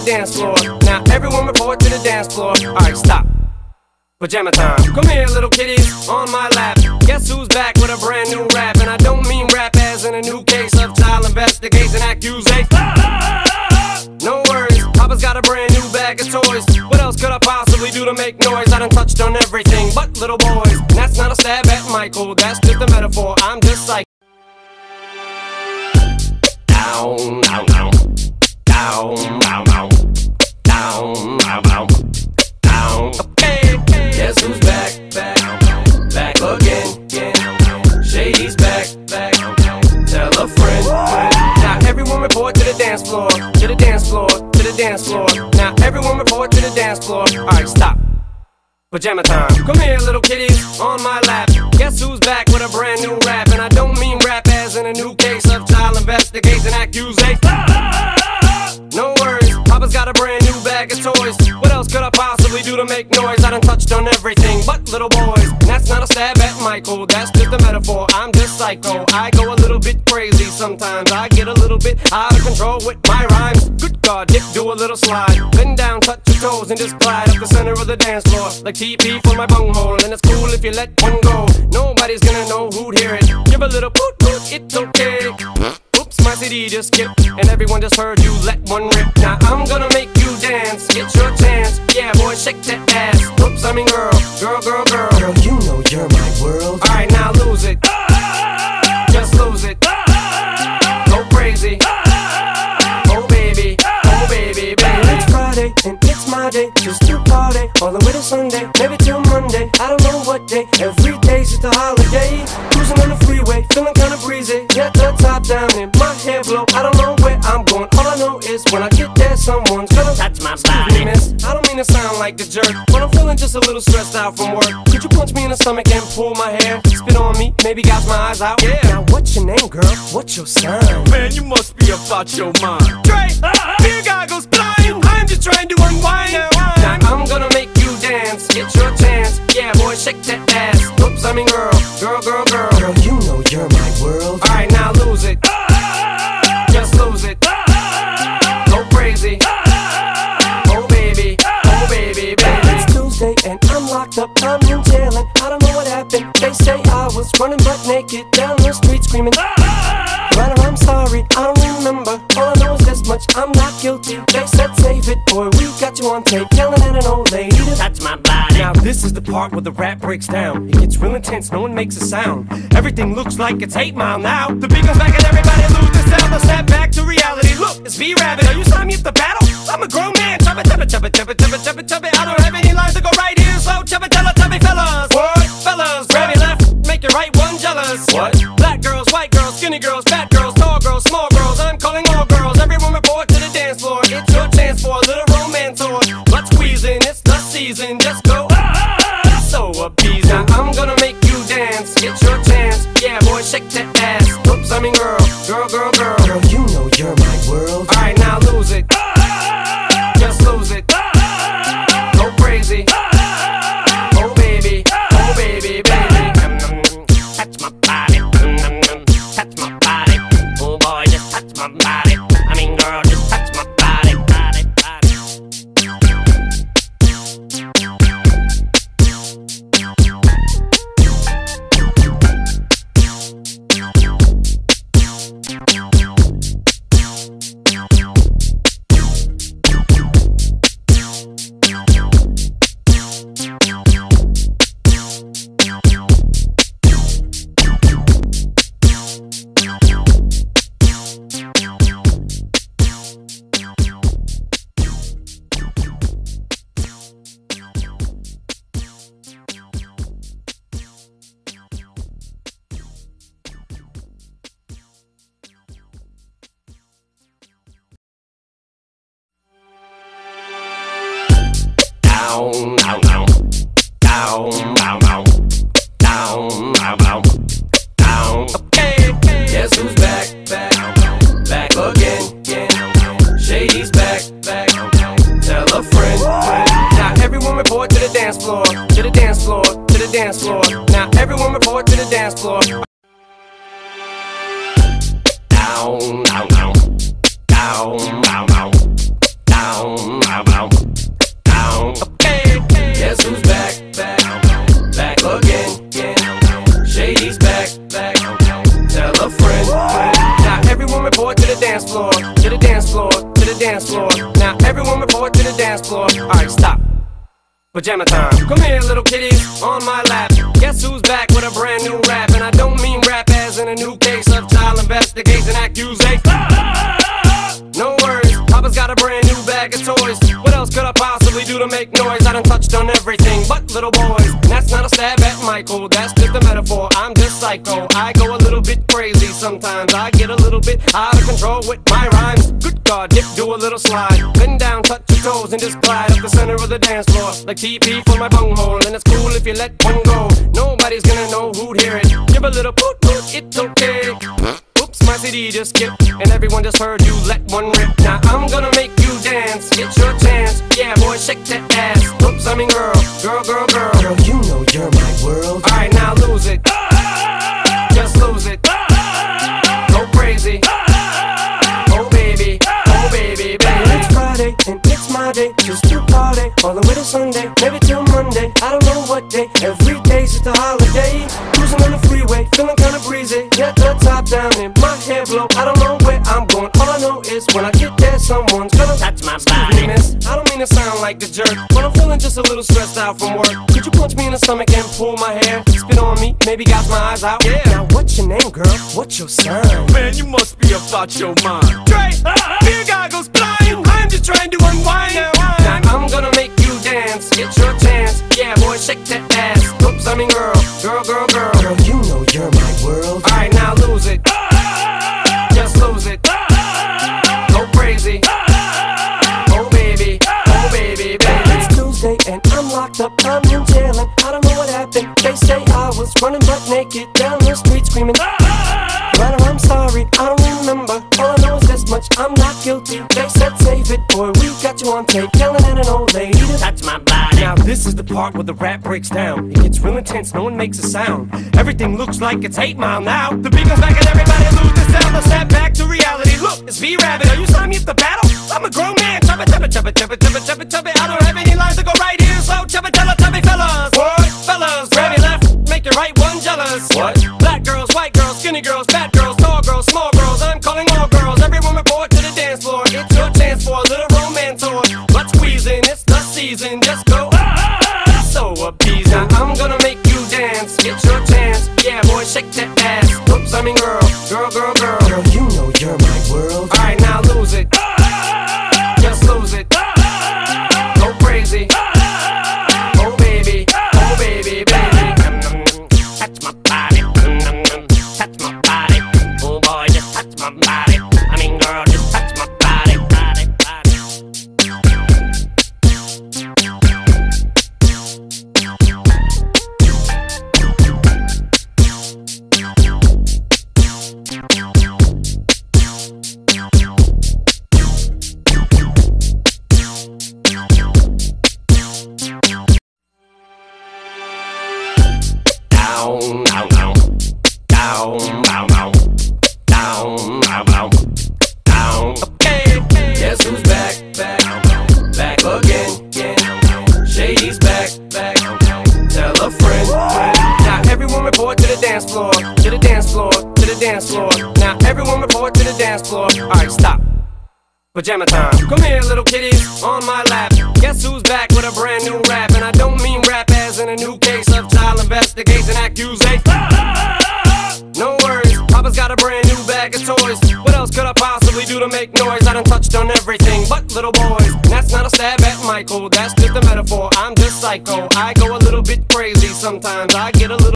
dance floor. Now everyone report to the dance floor. Alright, stop. Pajama time. Come here, little kitties, on my lap. Guess who's back with a brand new rap? And I don't mean rap as in a new case of child investigation accusation. No worries, Papa's got a brand new bag of toys. What else could I possibly do to make noise? I done touched on everything but little boys. And that's not a stab at Michael, that's just a metaphor. I'm just like down, down, down, down, down, down, down, down, down, down. Okay, guess who's back, back, back again, again. Shady's back, back. Tell a friend, friend. Now everyone report to the dance floor, to the dance floor, to the dance floor. Now everyone report to the dance floor. Alright, stop. Pajama time. Come here, little kitties, on my lap. Guess who's back with a brand new rap? And I don't mean rap as in a new case of child investigation accusation. No worries, Papa's got a brand new bag of toys. What else could I possibly do to make noise? I done touched on everything but little boys. And that's not a stab at Michael, that's just a metaphor. I'm just psycho, I go a little bit crazy sometimes. I get a little bit out of control with my rhymes. Good God, dip, do a little slide. Bend down, touch your toes and just glide up the center of the dance floor like TP for my bunghole. And it's cool if you let one go. Nobody's gonna know who'd hear it. Give a little poot poot, it's okay. Oops, my CD just skipped, and everyone just heard you let one rip. Now I'm gonna make you dance, get your chance. Yeah, boy, shake that ass. Oops, I mean girl, girl, girl, girl. Girl, you know you're my world. Alright, now lose it. Just lose it. Go crazy. Oh baby, baby. It's Friday and it's my day, just to party all the way to Sunday, maybe till Monday. I don't know what day. Every day's just a holiday. Cruising on the freeway, feeling kinda breezy. Got the top down and my hair blow. I don't know where I'm going. All I know is when I get there, someone's gonna touch my body. Miss, I don't mean to sound like a jerk, but I'm feeling just a little stressed out from work. Could you punch me in the stomach and pull my hair? Spit on me, maybe gouge my eyes out. Yeah. Now what's your name, girl? What's your sign? Man, you must be about your mind. Dre, beer goggles blind. I'm just trying to unwind. Now I'm gonna make you dance, get your chance. Yeah, boy, shake that ass. Oops, I mean girl, girl, girl, girl. Girl, you know you're my world. Alright, now lose it. Just lose it. Go crazy. Oh baby, baby. It's Tuesday and I'm locked up, I'm in jail and I don't know what happened. They say I was running butt naked down the street screaming. But I'm sorry, I don't remember. All I know is this much, I'm not guilty. They said save it, boy, we got you on tape yelling at an old lady to touch my body. Now this is the part where the rap breaks down. It gets real intense, no one makes a sound. Everything looks like it's 8 Mile now. The beat goes back and everybody loses sound. Let's snap back to reality. Look, it's B-Rabbit. Are you signing me up to battle? I'm a grown man. Chubba, chubba, chubba, chubba, chubba, chubba, chubba. I don't have any lines to go right here, so chubba, chubba, chubby fellas. What? Fellas, grab your left, make your right one jealous. What? Black girls, white girls, skinny girls, fat girls, tall girls, small girls. I'm calling all girls. Everyone report to the dance floor. It's your chance for a little romance or blood squeezing. It's the season. Just go so appeasing. Now I'm gonna make you dance, get your chance. Yeah, boy, shake that ass. Oops, I mean girl, girl, girl, girl. Girl, you know you're my world. Alright, now lose it. Just lose it. Go crazy. Oh baby, baby. Touch my body. Touch my body. Oh boy, just touch my body. I mean girl, just touch my body. dance floor. Now everyone report to the dance floor. Alright, stop. Pajama time. Come here, little kitties, on my lap. Guess who's back with a brand new rap? And I don't mean rap as in a new case of child investigation accusation. No worries, Papa's got a brand new bag of toys. What else could I possibly do to make noise? I done touched on everything but little boys. And that's not a stab at Michael, that's just a metaphor. I'm just psycho, I go a little bit crazy sometimes. I get a little bit out of control with my rhymes. Good God, dip, do a little slide. Bend down, touch your toes, and just glide up the center of the dance floor. Like TP for my bunghole, and it's cool if you let one go. Nobody's gonna know who'd hear it. Give a little poot poot, it's okay. Oops, my CD just skipped, and everyone just heard you let one rip. Now I'm gonna make you dance, get your chance. Yeah, boy, shake that ass. Oops, I mean girl, girl, girl, girl. Girl, you know you're my world. Alright, now lose it. Just lose it. Go crazy. Oh baby, baby. It's Friday and it's my day, just to party all the way to Sunday, maybe till Monday. I don't know what day. Every day's just a holiday. Cruising on the freeway, feeling kinda breezy. Got the top down and my hair blow. I don't know where I'm going. All I know is when I get there, someone's gonna touch my excuse body. me, miss, I don't mean to sound like the jerk, but I'm feeling just a little stressed out from work. Could you punch me in the stomach and pull my hair? Spit on me, maybe gouge my eyes out. Yeah. Now what's your name, girl? What's your sign? Man, you must be about your mind. Dre, beer goggles blind. I'm just trying to unwind. Now I'm gonna make you dance, get your chance. Yeah, boy, shake that ass. Oops, I mean girl, girl, girl, girl. Girl, you know you're my world. Alright, now lose it. Just lose it. Go crazy. Oh baby, baby. It's Tuesday and I'm locked up, I'm in jail and I don't know what happened. They say I was running butt naked down the street screaming. But I'm sorry, I don't remember. All I know is this much, I'm not guilty. They said save it, boy, we got you on tape, yelling at an old lady to Touch my body. Now this is the part where the rap breaks down. It gets real intense, no one makes a sound. Everything looks like it's 8 Mile now. The beat goes back and everybody loses down. Let's snap back to reality. Look, it's V-Rabbit. Are you signing me up the battle? I'm a grown man. Chubba, chubba, chubba, chubba, chubba, chubba, chubba. I don't have any lines to go right here, so chubba, tella, chubby fellas. What? Fellas, grab your left, make your right one jealous. What? Black girls, white girls, skinny girls, fat girls, tall girls, small girls. I'm calling all girls. Everyone report to the dance floor. It's your chance for a little romance or butt squeezing. It's the season. Just go. So appeasing. Now I'm gonna make you dance, get your chance. Yeah, boy, shake that ass. Oops, I mean girl, girl, girl, girl. Girl, you know you're my world. Alright, now lose it. Just lose it. Go crazy. Oh baby, baby. Touch my body. Touch my body. Oh boy, just touch my body. I mean girl, just touch my body. Down, down, down. Down, down, down. Down, down, down. Down. Okay, guess who's back? Back again. Shady's back. Tell a friend. Now everyone report to the dance floor. To the dance floor. To the dance floor. Now everyone report to the dance floor. Alright, stop. Pajama time. Come here, little kitties, on my lap. Guess who's back with a brand new rap? And I don't mean rap as in a new case of child investigation accusation. No worries, Papa's got a brand new bag of toys. What else could I possibly do to make noise? I done touched on everything but little boys. And that's not a stab at Michael, that's just a metaphor. I'm just psycho, I go a little bit crazy sometimes. I get a little